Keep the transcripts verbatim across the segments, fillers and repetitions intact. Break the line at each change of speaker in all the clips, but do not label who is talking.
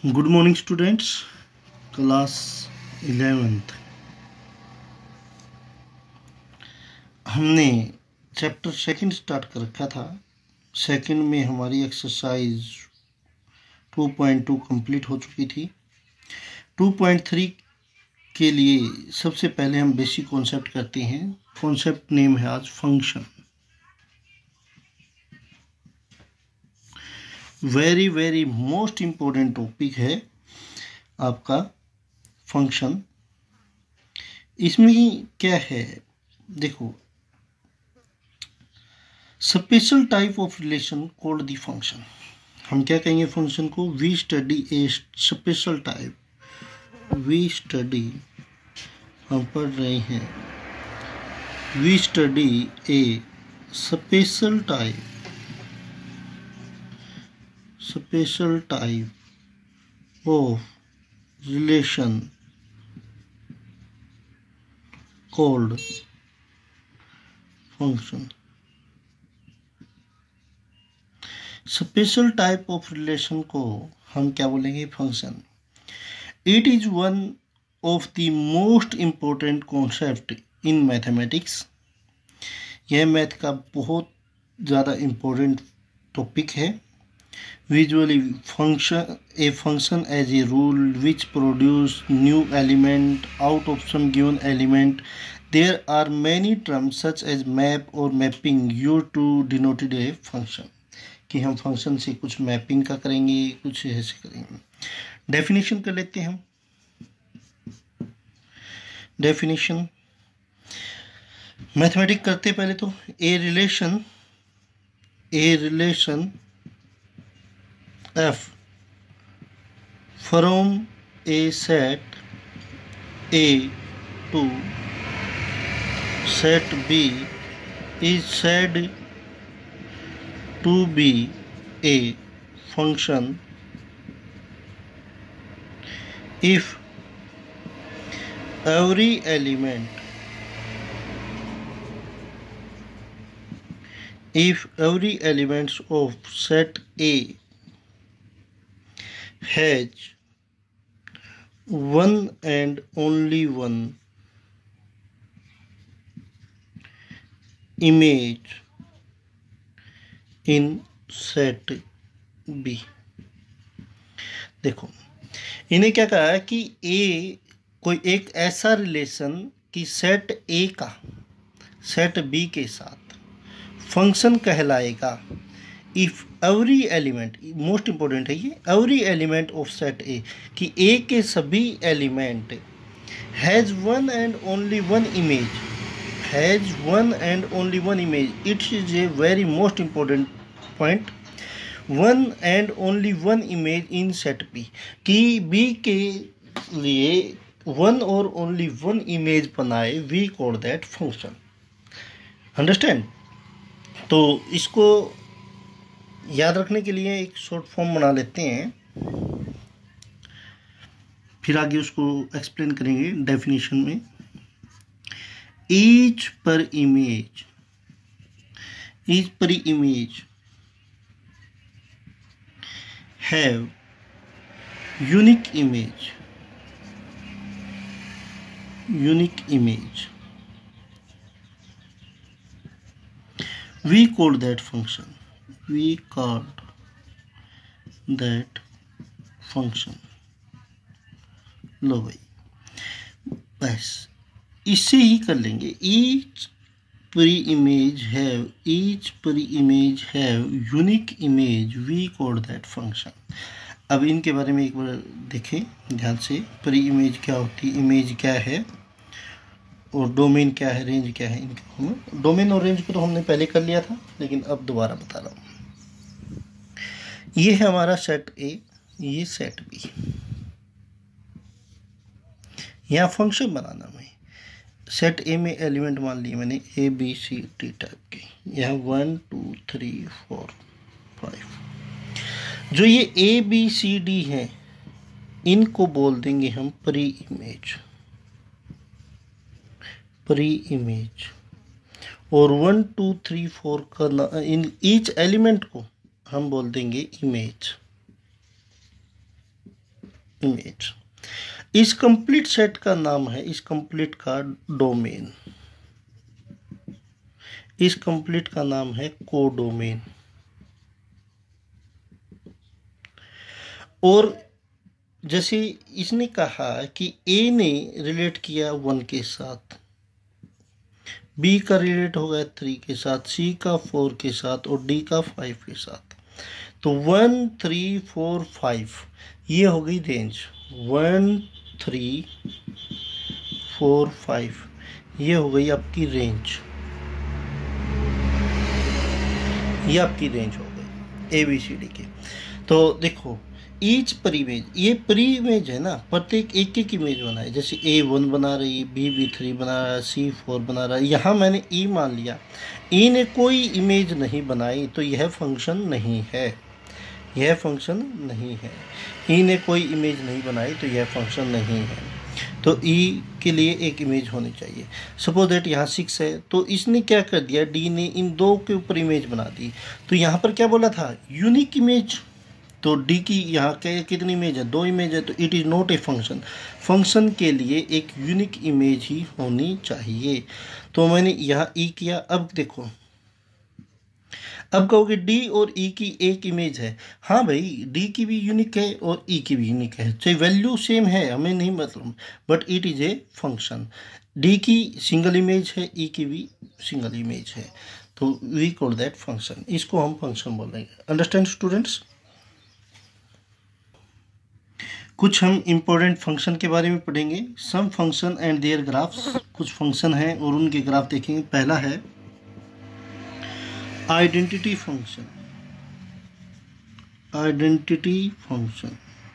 Good morning students, class eleventh. हमने chapter second start कर रखा था। सेकंड में हमारी exercise two point two complete हो चुकी थी। टू पॉइंट थ्री के लिए सबसे पहले हम बेसिक कॉन्सेप्ट करते हैं। कॉन्सेप्ट नेम है आज function. Very very most important topic है आपका फंक्शन। इसमें ही क्या है, देखो, special type of relation called the function. हम क्या कहेंगे फंक्शन को? We study a special type. We study, हम पढ़ रहे हैं, we study a special type special type of relation called function. Special type of relation को हम क्या बोलेंगे? Function. It is one of the most important concept in mathematics. यह math का बहुत ज़्यादा इम्पोर्टेंट टॉपिक है। Visually, function a function as a rule which produce new element out of some given element. There are many terms such as map or mapping used to denote a function. कि हम function से कुछ mapping का करेंगे, कुछ ऐसे करेंगे। Definition कर लेते हैं हम। डेफिनेशन मैथमेटिक्स करते पहले तो a relation a relation F from a set A to set B is said to be a function if every element if every elements of set A has one and only one image in set B। देखो, इन्हें क्या कहा है कि A कोई एक ऐसा relation कि सेट A का सेट B के साथ फंक्शन कहलाएगा if every element, most important है ये, every element of set A, कि ए के सभी element has one and only one image has one and only one image. It is a very most important point. One and only one image in set B, कि B के लिए one और only one image बनाए, we call that function. Understand? तो इसको याद रखने के लिए एक शॉर्ट फॉर्म बना लेते हैं, फिर आगे उसको एक्सप्लेन करेंगे डेफिनेशन में। Each pre image each pre image have unique image unique image we call that function we called that function। लो भाई, बस इससे ही कर लेंगे। each pre image have each pre image have unique image, we call that function। अब इनके बारे में एक बार देखें ध्यान से। प्री इमेज क्या होती है, इमेज क्या है, और डोमेन क्या है, रेंज क्या है। इनका डोमेन और रेंज को तो हमने पहले कर लिया था, लेकिन अब दोबारा बता रहा हूँ। ये है हमारा सेट ए, ये सेट बी। यहाँ फंक्शन बनाना में सेट ए में एलिमेंट मान लिए मैंने A B C D type के। यहाँ one two three four five. जो ये ए बी सी डी हैं, इनको बोल देंगे हम प्री इमेज प्री इमेज और वन टू थ्री फोर का इन ईच एलिमेंट को हम बोल देंगे इमेज। इमेज। इस कंप्लीट सेट का नाम है, इस कंप्लीट का डोमेन, इस कंप्लीट का नाम है कोडोमेन। और जैसे इसने कहा कि ए ने रिलेट किया वन के साथ, बी का रिलेट हो गया थ्री के साथ, सी का फोर के साथ और डी का फाइव के साथ। तो वन थ्री फोर फाइव ये हो गई range. One three four five ये हो गई आपकी रेंज, ये आपकी रेंज हो गई ए बी सी डी की। तो देखो ईच पर इमेज, ये प्री इमेज है ना, प्रत्येक एक एक इमेज बना है। जैसे ए वन बना रही है, बी बी थ्री बना रहा है, सी फोर बना रहा है। यहाँ मैंने ई मान लिया, ई ने कोई इमेज नहीं बनाई तो यह फंक्शन नहीं है, यह फंक्शन नहीं है। ई ने कोई इमेज नहीं बनाई तो यह फंक्शन नहीं है। तो ई के लिए एक इमेज होनी चाहिए। सपोज दैट यहाँ सिक्स है, तो इसने क्या कर दिया, डी ने इन दो के ऊपर इमेज बना दी। तो यहाँ पर क्या बोला था, यूनिक इमेज। तो डी की यहाँ के कितनी इमेज है, दो इमेज है। तो it is not a function. Function के लिए एक यूनिक इमेज ही होनी चाहिए। तो मैंने यहाँ ई किया। अब देखो, अब कहोगे डी और ई की एक इमेज है। हाँ भाई, डी की भी यूनिक है और ई की भी यूनिक है, चाहे वैल्यू सेम है हमें नहीं मतलब, but it is a function. D की सिंगल इमेज है, ई की भी सिंगल इमेज है, तो वी कॉल दैट फंक्शन। इसको हम फंक्शन बोलेंगे। Understand students? कुछ हम इम्पोर्टेंट फंक्शन के बारे में पढ़ेंगे। Some function and their graphs. कुछ फंक्शन हैं और उनके ग्राफ देखेंगे। पहला है identity function. Identity function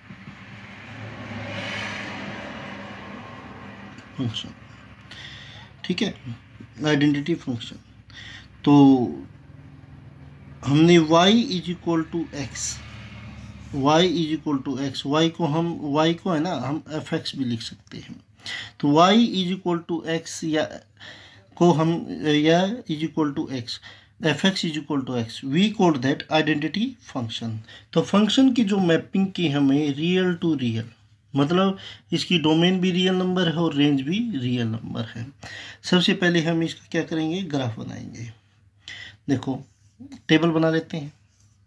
function ठीक है, आइडेंटिटी फंक्शन। तो हमने y is equal to x, y is equal to x, y को हम y को है ना हम एफ एक्स भी लिख सकते हैं। तो y is equal to x या को हम या is equal to x, f x is equal to x, we call that identity function. तो फंक्शन की जो मैपिंग की हमें रियल टू रियल, मतलब इसकी डोमेन भी रियल नंबर है और रेंज भी रियल नंबर है। सबसे पहले हम इसका क्या करेंगे, ग्राफ बनाएंगे। देखो टेबल बना लेते हैं।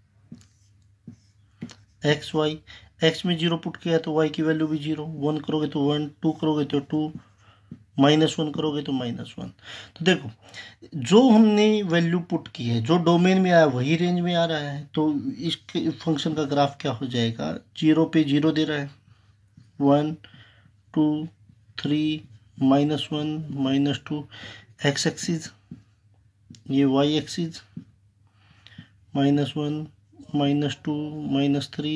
एक्स वाई, एक्स में जीरो पुट किया तो वाई की वैल्यू भी जीरो, वन करोगे तो वन, टू करोगे तो टू, माइनस वन करोगे तो माइनस वन। तो देखो जो हमने वैल्यू पुट की है, जो डोमेन में आया वही रेंज में आ रहा है। तो इसके फंक्शन का ग्राफ क्या हो जाएगा, जीरो पे जीरो दे रहा है, one two three minus one minus two, x axis ये y axis, minus one minus two minus three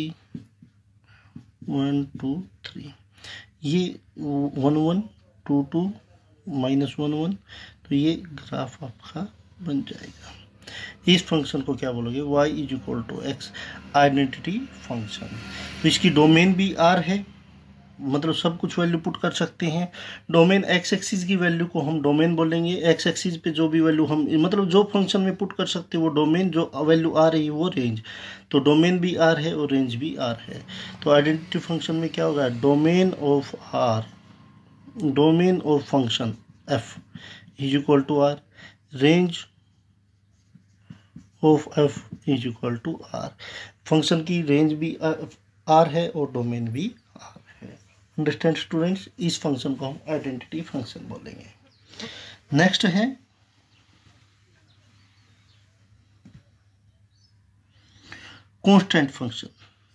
one two three, ये one one two two minus one one. तो ये ग्राफ आपका बन जाएगा। इस फंक्शन को क्या बोलोगे, y is equal to x, identity function. तो इसकी डोमेन भी r है, मतलब सब कुछ वैल्यू पुट कर सकते हैं। डोमेन एक्स एक्सिस की वैल्यू को हम डोमेन बोलेंगे। एक्स एक्सिस पे जो भी वैल्यू हम मतलब जो फंक्शन में पुट कर सकते हैं वो डोमेन, जो वैल्यू आ रही है वो रेंज। तो डोमेन भी आर है और रेंज भी आर है। तो आइडेंटिटी फंक्शन में क्या होगा, domain of R, domain of function f is equal to R, range of f is equal to R. Function की रेंज भी आर है और डोमेन भी आर है। Understand students? इस फंक्शन को हम आइडेंटिटी फंक्शन बोलेंगे। नेक्स्ट है कांस्टेंट फंक्शन।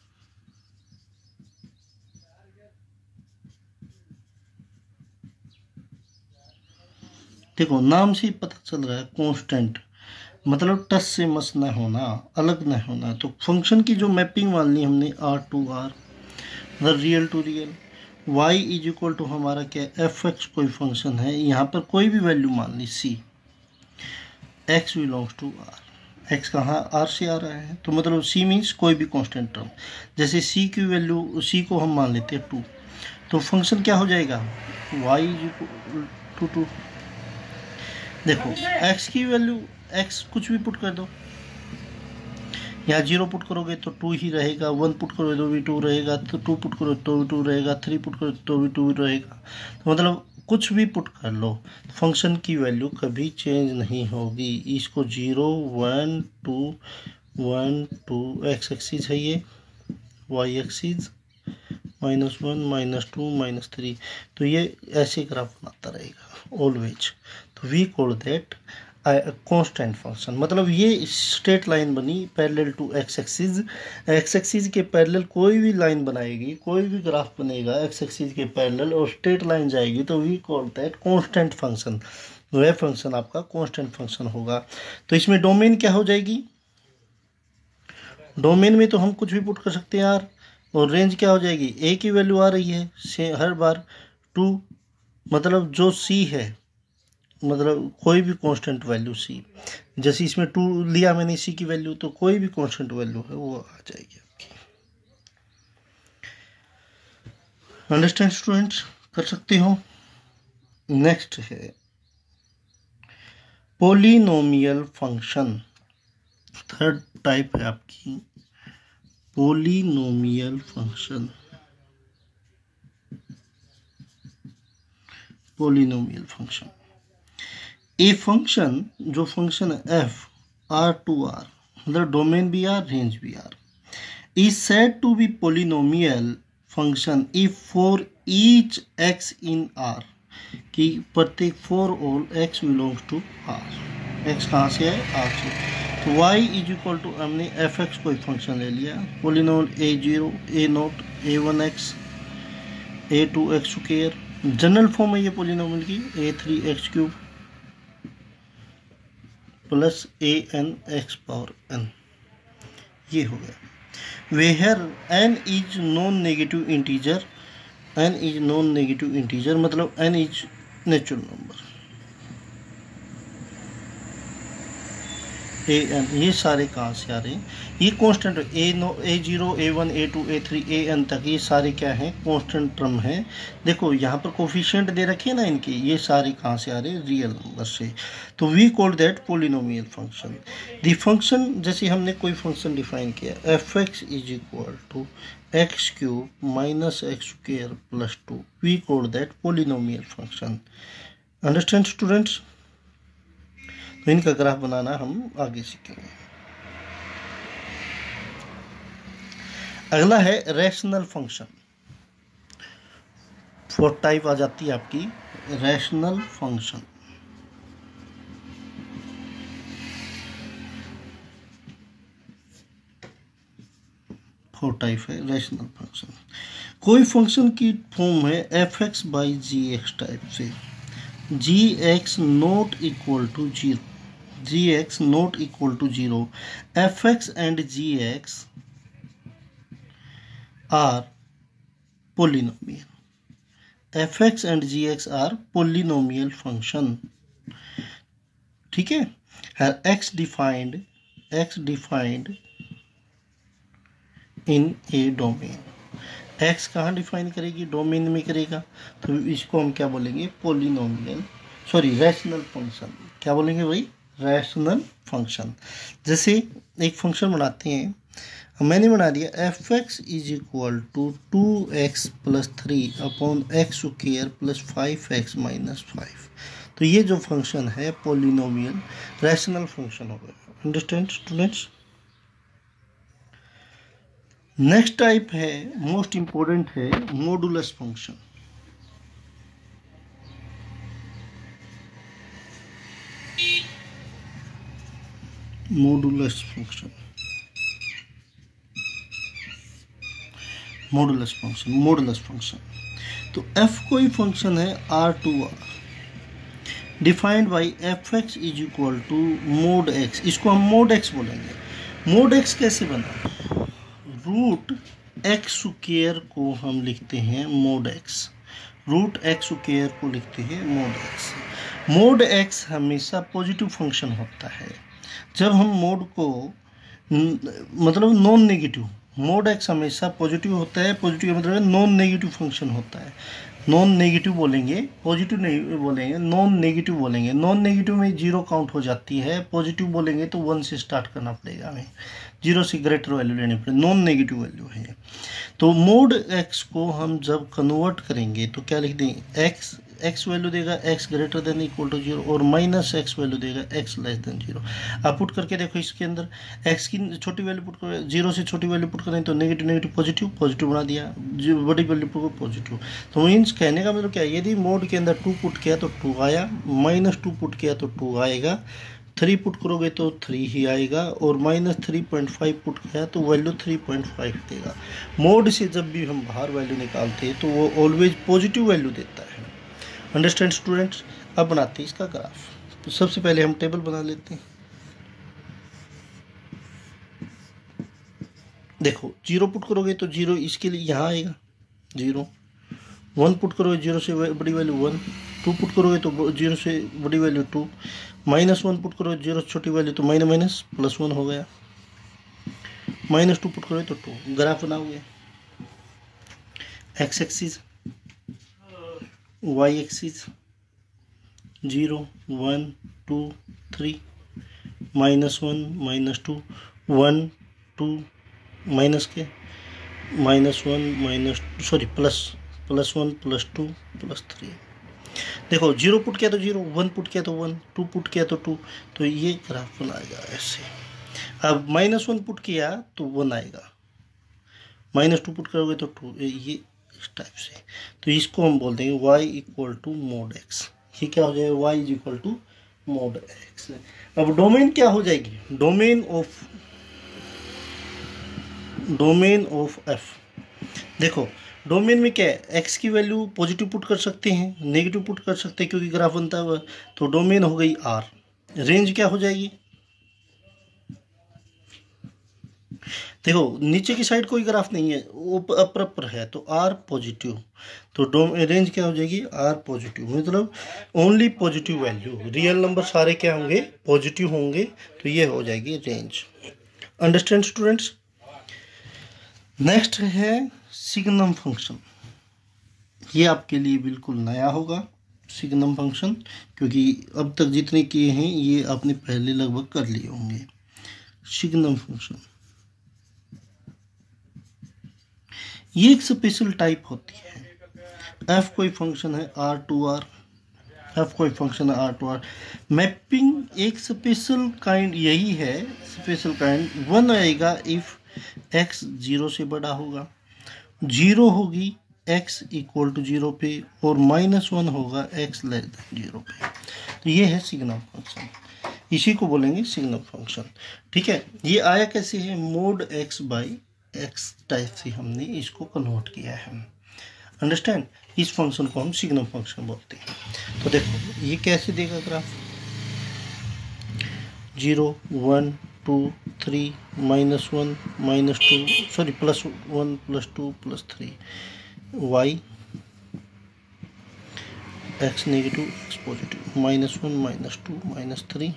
देखो नाम से ही पता चल रहा है कांस्टेंट, मतलब टच से मस न होना, अलग न होना। तो फंक्शन की जो मैपिंग मान ली हमने आर टू आर, मतलब real to real. y is equal to हमारा क्या, एफ एक्स कोई फंक्शन है, यहाँ पर कोई भी वैल्यू मान ली c, x belongs to r। x कहाँ, r से आ रहा है, तो मतलब c मीन्स कोई भी कांस्टेंट टर्म। जैसे c की वैल्यू, c को हम मान लेते हैं टू, तो फंक्शन क्या हो जाएगा, y is equal to two. देखो x की वैल्यू, x कुछ भी पुट कर दो, यहाँ जीरो पुट करोगे तो टू ही रहेगा, वन पुट करोगे तो भी टू रहेगा, तो टू पुट करोगे तो भी टू रहेगा, थ्री पुट करोगे तो भी टू रहेगा। तो मतलब कुछ भी पुट कर लो, फंक्शन की वैल्यू कभी चेंज नहीं होगी। इसको zero one two one two x axis है ये, y axis minus one minus two minus three, तो ये ऐसे ग्राफ बनाता रहेगा ऑलवेज। तो we call that constant function. मतलब ये स्ट्रेट लाइन बनी parallel to x axis, x axis के पैरेलल कोई भी लाइन बनाएगी, कोई भी ग्राफ बनेगा एक्स एक्सिस के पैरेलल और स्ट्रेट लाइन जाएगी, तो we call that constant function. वह फंक्शन आपका कांस्टेंट फंक्शन होगा। तो इसमें डोमेन क्या हो जाएगी, डोमेन में तो हम कुछ भी पुट कर सकते हैं यार, और रेंज क्या हो जाएगी, ए की वैल्यू आ रही है से हर बार टू, मतलब जो सी है, मतलब कोई भी कांस्टेंट वैल्यू सी, जैसे इसमें टू लिया मैंने सी की वैल्यू, तो कोई भी कांस्टेंट वैल्यू है वो आ जाएगी आपकी। अंडरस्टैंड स्टूडेंट्स, कर सकते हो। नेक्स्ट है पोलिनोमियल फंक्शन। थर्ड टाइप है आपकी polynomial function. Polynomial function, a function, जो फंक्शन है एफ आर टू आर, मतलब डोमेन भी आर रेंज भी R, is said to be polynomial function if for each x in R, कि प्रत्येक for all x belongs to R. X कहाँ से है, आर से। तो y इज इक्वल टू, हमने एफ एक्स कोई फंक्शन ले लिया, polynomial a zero a naught a one x A two x square, general form है ये पोलिनोमियल की, a three x cube plus a n x power n, ये हो गया। Where n is non negative integer, n is non negative integer मतलब n is natural number, a n, ये सारे कहाँ से आ रहे हैं, ये constant, a no a zero a one a two a three a n तक, ये सारे क्या हैं, कांस्टेंट टर्म हैं। देखो यहाँ पर कोफिशिएंट दे रखे हैं ना इनके, ये सारे कहाँ से आ रहे हैं, रियल नंबर से। तो we call that polynomial function. The function, जैसे हमने कोई फंक्शन डिफाइन किया, f x is equal to x cube minus x square plus two, we call that polynomial function. Understand students. तो इनका ग्राफ बनाना हम आगे सीखेंगे। अगला है रैशनल फंक्शन। फोर्थ टाइप आ जाती है आपकी रैशनल फंक्शन। फोर्थ टाइप है रैशनल फंक्शन। कोई फंक्शन की फॉर्म है f x by g x type से, g x not equal to zero, g x not equal to zero, f x and g x are polynomial, f x and g x are polynomial function. ठीक है, x defined, x defined in a domain, x कहाँ define करेगी, domain में करेगा, तो इसको हम क्या बोलेंगे, पोलिनोमियल, सॉरी रैशनल फंक्शन। क्या बोलेंगे भाई, रैशनल फंक्शन। जैसे एक फंक्शन बनाते हैं, मैंने बना दिया f x is equal to two x plus three upon x square plus five x minus five. तो ये जो फंक्शन है पोलिनोमियल रैशनल फंक्शन हो गया। Understand students. नेक्स्ट टाइप है, मोस्ट इंपॉर्टेंट है, modulus function. Modulus function, modulus function, modulus function. तो f कोई फंक्शन है R to R, defined by f x is equal to mod x, इसको हम mod x बोलेंगे। मोड एक्स कैसे बना, रूट एक्स स्क्वायर को हम लिखते हैं mod x, root x square को लिखते हैं मोड एक्स। मोड एक्स हमेशा पॉजिटिव फंक्शन होता है। जब हम मोड को मतलब नॉन नेगेटिव मोड एक्स हमेशा पॉजिटिव होता है। पॉजिटिव का मतलब है नॉन नेगेटिव फंक्शन होता है। नॉन नेगेटिव बोलेंगे, पॉजिटिव नहीं बोलेंगे, नॉन नेगेटिव बोलेंगे। नॉन नेगेटिव में जीरो काउंट हो जाती है, पॉजिटिव बोलेंगे तो वन से स्टार्ट करना पड़ेगा हमें, जीरो से ग्रेटर वैल्यू लेनी पड़ेगी, नॉन नेगेटिव वैल्यू है। तो मोड एक्स को हम जब कन्वर्ट करेंगे तो क्या लिख देंगे, एक्स एक्स वैल्यू देगा x greater than equal to zero, और माइनस एक्स वैल्यू देगा एक्स लेस देन जीरो। आप पुट करके देखो, इसके अंदर एक्स की छोटी वैल्यू पुट कर, जीरो से छोटी वैल्यू पुट करें तो नेगेटिव नेगेटिव पॉजिटिव, पॉजिटिव बना दिया, जो बड़ी वैल्यू पुट पॉजिटिव। तो मीन्स कहने का मतलब क्या है, यदि मोड के अंदर टू पुट किया तो टू आया, माइनस टू पुट किया तो टू आएगा, थ्री पुट करोगे तो थ्री ही आएगा, और minus three point five put किया तो वैल्यू थ्री पॉइंट फाइव देगा। मोड से जब भी हम बाहर वैल्यू निकालते हैं तो वो ऑलवेज पॉजिटिव वैल्यू देता है। Understand students. अब बनाते हैं इसका ग्राफ। तो सबसे पहले हम टेबल बना लेते हैं। देखो जीरो पुट करोगे तो जीरो इसके लिए यहाँ आएगा जीरो, वन पुट करोगे जीरो से बड़ी वैल्यू वन, टू पुट करोगे तो जीरो से बड़ी value two, minus one put करोगे जीरो से छोटी वैल्यू तो माइनस माइनस प्लस वन हो गया, माइनस टू पुट करोगे तो टू। ग्राफ बनाओगे, x axis, y axis, zero one two three, minus one minus two, one two, minus के minus one minus sorry plus plus one plus two plus three. देखो zero put किया तो zero, one put किया तो one, to put किया तो to, तो ये ग्राफ बनाएगा ऐसे। अब माइनस वन पुट किया तो वन आएगा, माइनस टू पुट करोगे तो टू, ये इस टाइप से। तो इसको हम बोल देंगे y equal to mod x. ये क्या हो जाएगा, y is equal to mod x. अब डोमेन क्या हो जाएगी, domain of domain of f। देखो डोमेन में क्या है, x की वैल्यू पॉजिटिव पुट कर सकते हैं, नेगेटिव पुट कर सकते हैं क्योंकि ग्राफ बनता हुआ। तो डोमेन हो गई r, रेंज क्या हो जाएगी, देखो नीचे की साइड कोई ग्राफ नहीं है, ऊपर अपर अपर है तो आर पॉजिटिव, तो डोम रेंज क्या हो जाएगी आर पॉजिटिव, मतलब only positive value, real number सारे क्या होंगे पॉजिटिव होंगे, तो ये हो जाएगी रेंज। Understand students. नेक्स्ट है सिग्नम फंक्शन। ये आपके लिए बिल्कुल नया होगा सिग्नम फंक्शन, क्योंकि अब तक जितने किए हैं ये आपने पहले लगभग कर लिए होंगे। सिग्नम फंक्शन ये एक स्पेशल टाइप होती है। एफ कोई फंक्शन है आर टू आर, एफ कोई फंक्शन है आर टू आर। मैपिंग एक स्पेशल काइंड यही है, स्पेशल काइंड वन आएगा इफ एक्स जीरो से बड़ा होगा, जीरो होगी एक्स इक्वल टू जीरो पे, और माइनस वन होगा एक्स लेस देन जीरो पे। तो ये है सिग्नम फंक्शन, इसी को बोलेंगे सिग्नम फंक्शन। ठीक है, ये आया कैसे है, mod x by x type से हमने इसको कन्वर्ट किया है। अंडरस्टैंड, इस फंक्शन को हम सिग्नम फंक्शन बोलते हैं। तो देखो ये कैसे देगा graph, zero one two three minus one minus two sorry plus one plus two plus three, y x negative x positive, minus one minus two minus three.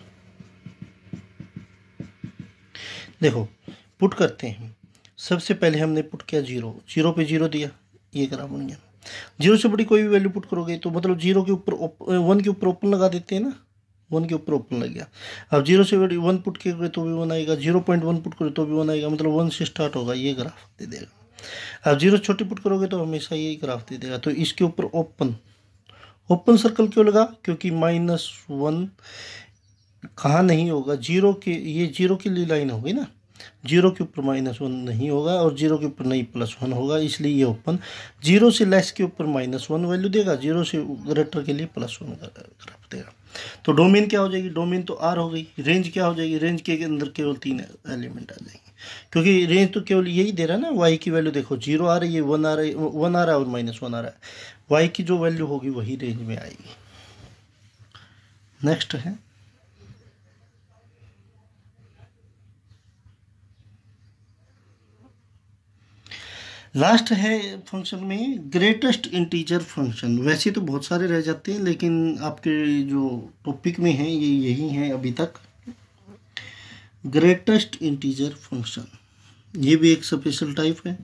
देखो पुट करते हैं, सबसे पहले हमने पुट किया जीरो, जीरो पे zero दिया, ये ग्राफ बन गया। जीरो से बड़ी कोई भी वैल्यू पुट करोगे तो मतलब जीरो के ऊपर वन के ऊपर ओपन लगा देते हैं ना, वन के ऊपर ओपन लग गया। अब जीरो से बड़ी वन पुट करोगे तो भी वन आएगा, जीरो पॉइंट वन पुट करोगे तो भी वन आएगा, मतलब वन से स्टार्ट होगा, ये ग्राफ दे देगा। अब जीरो छोटी पुट करोगे तो हमेशा यही ग्राफ दे देगा। तो इसके ऊपर ओपन ओपन सर्कल क्यों लगा, क्योंकि माइनस वन कहाँ नहीं होगा, जीरो के, ये जीरो की ली लाइन होगी ना, जीरो के ऊपर माइनस वन नहीं होगा और जीरो के ऊपर नहीं प्लस वन होगा, इसलिए ये ओपन। जीरो से लेस के ऊपर माइनस वन वैल्यू देगा, जीरो से ग्रेटर के लिए प्लस वन ग्राफ देगा। तो डोमेन क्या हो जाएगी, डोमेन तो आर हो गई। रेंज क्या हो जाएगी, रेंज के अंदर केवल तीन एलिमेंट आ जाएंगे, क्योंकि रेंज तो केवल यही दे रहा है ना, वाई की वैल्यू देखो जीरो आ रही है, वन आ रही है, वन आ रहा है और माइनस वन आ रहा है, वाई की जो वैल्यू होगी वही रेंज में आएगी। नेक्स्ट है लास्ट है फंक्शन में ग्रेटेस्ट इंटीजर फंक्शन। वैसे तो बहुत सारे रह जाते हैं, लेकिन आपके जो टॉपिक में है ये यही है अभी तक। ग्रेटेस्ट इंटीजर फंक्शन ये भी एक स्पेशल टाइप है।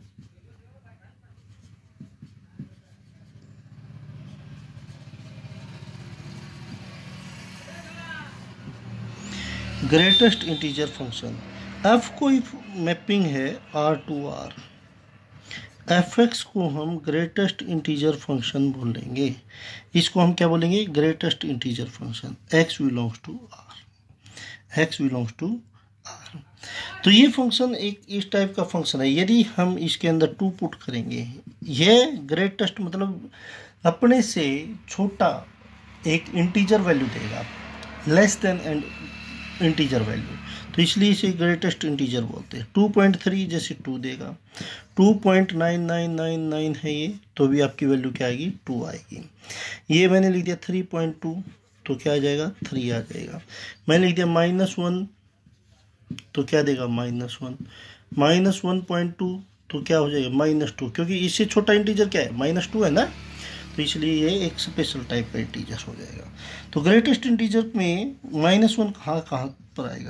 ग्रेटेस्ट इंटीजर फंक्शन, एफ कोई मैपिंग है R to R, f x को हम ग्रेटेस्ट इंटीजर फंक्शन बोलेंगे। इसको हम क्या बोलेंगे? Greatest integer function. X belongs to R, x belongs to R. तो ये फंक्शन एक इस टाइप का फंक्शन है। यदि हम इसके अंदर टू पुट करेंगे, ये ग्रेटेस्ट मतलब अपने से छोटा एक इंटीजर वैल्यू देगा, less than and integer value, तो इसलिए इसे ग्रेटेस्ट इंटीजर बोलते हैं। टू पॉइंट थ्री जैसे टू देगा, two point nine nine nine nine है ये, तो भी आपकी वैल्यू क्या आएगी? टू आएगी। ये मैंने लिख दिया थ्री पॉइंट टू, तो क्या आ जाएगा? थ्री आ जाएगा। मैंने लिख दिया माइनस वन, तो क्या देगा? Minus one. Minus one point two, तो क्या हो जाएगा? माइनस टू, क्योंकि इससे छोटा इंटीजर क्या है? माइनस टू है ना, तो इसलिए ये एक स्पेशल टाइप का इंटीजर हो जाएगा। तो ग्रेटेस्ट इंटीजर में माइनस वन कहाँ कहाँ पर आएगा?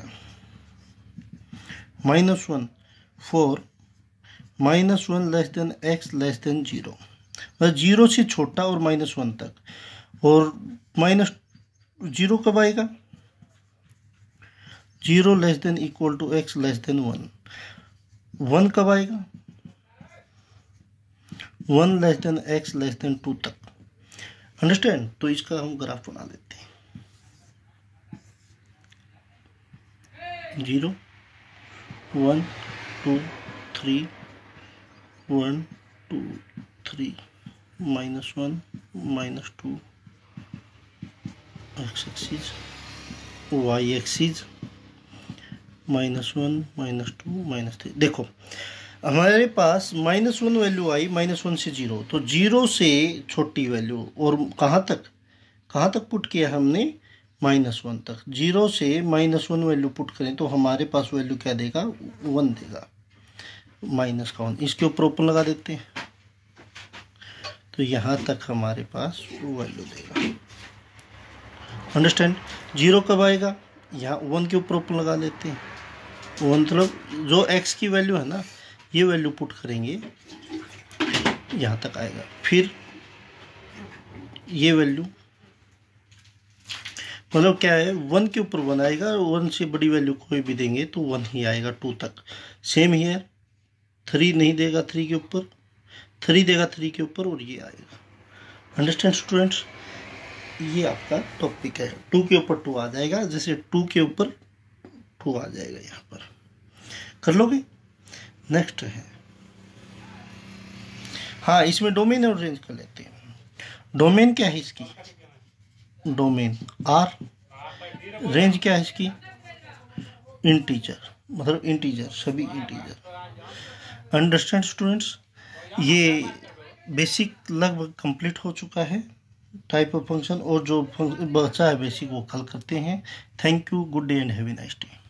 Minus one for, minus one less than x less than zero, मतलब जीरो से छोटा और माइनस वन तक। और माइनस जीरो कब आएगा? Zero less than equal to x less than one. One कब आएगा? One less than x less than two तक। अंडरस्टैंड? तो इसका हम ग्राफ बना लेते हैं। Zero, one, two, three, one, two, three, minus one, minus two, x axis, y axis, minus one, minus two, minus three. देखो हमारे पास माइनस वन वैल्यू आई, माइनस वन से जीरो, तो जीरो से छोटी वैल्यू, और कहाँ तक कहाँ तक पुट किया हमने? माइनस वन तक। जीरो से माइनस वन वैल्यू पुट करें तो हमारे पास वैल्यू क्या देगा? वन देगा, माइनस का वन। इसके ऊपर ओपन लगा देते हैं, तो यहाँ तक हमारे पास वैल्यू देगा। अंडरस्टैंड? जीरो कब आएगा? यहाँ वन के ऊपर ओपन लगा लेते हैं। वन मतलब जो एक्स की वैल्यू है ना, ये वैल्यू पुट करेंगे, यहाँ तक आएगा। फिर ये वैल्यू मतलब क्या है? वन के ऊपर वन आएगा, वन से बड़ी वैल्यू कोई भी देंगे तो वन ही आएगा टू तक। सेम हियर, थ्री नहीं देगा थ्री के ऊपर, थ्री देगा थ्री के ऊपर, और ये आएगा। Understand students? ये आपका टॉपिक है। टू के ऊपर टू आ जाएगा, जैसे टू के ऊपर टू आ जाएगा, यहाँ पर कर लोगे। नेक्स्ट है, हाँ इसमें डोमेन और रेंज कर लेते हैं। डोमेन क्या है इसकी? Domain are. रेंज क्या है इसकी? इंटीजर, मतलब इंटीजर, सभी इंटीजर। Understand students? ये बेसिक लगभग कंप्लीट हो चुका है टाइप ऑफ फंक्शन, और जो बचा है बेसिक वो कल करते हैं। Thank you, good day and have a nice day.